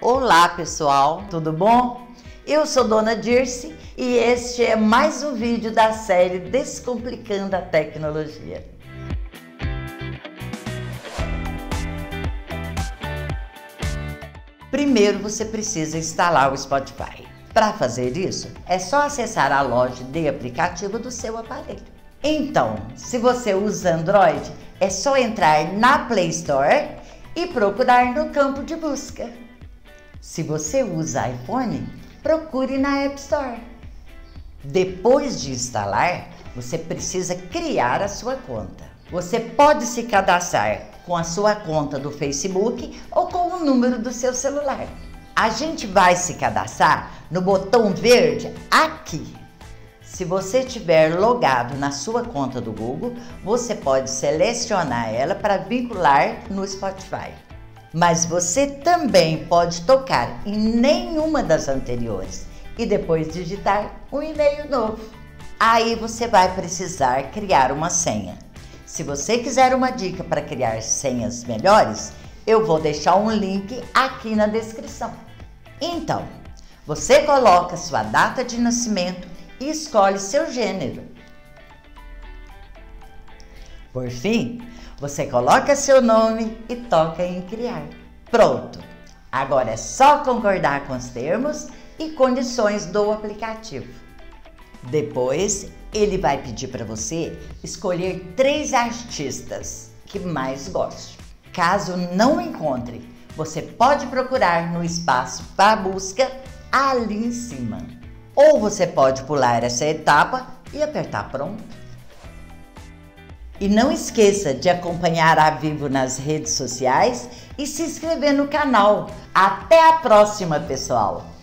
Olá pessoal, tudo bom? Eu sou Dona Dirce e este é mais um vídeo da série Descomplicando a Tecnologia. Primeiro você precisa instalar o Spotify. Para fazer isso, é só acessar a loja de aplicativo do seu aparelho. Então, se você usa Android, é só entrar na Play Store e procurar no campo de busca. Se você usa iPhone, procure na App Store. Depois de instalar, você precisa criar a sua conta. Você pode se cadastrar com a sua conta do Facebook ou com o número do seu celular. A gente vai se cadastrar no botão verde aqui. Se você estiver logado na sua conta do Google, você pode selecionar ela para vincular no Spotify. Mas você também pode tocar em nenhuma das anteriores e depois digitar um e-mail novo. Aí você vai precisar criar uma senha. Se você quiser uma dica para criar senhas melhores, eu vou deixar um link aqui na descrição. Então, você coloca sua data de nascimento e escolhe seu gênero. Por fim, você coloca seu nome e toca em criar. Pronto! Agora é só concordar com os termos e condições do aplicativo. Depois, ele vai pedir para você escolher 3 artistas que mais goste. Caso não encontre, você pode procurar no espaço para busca ali em cima. Ou você pode pular essa etapa e apertar pronto. E não esqueça de acompanhar a Vivo nas redes sociais e se inscrever no canal. Até a próxima, pessoal!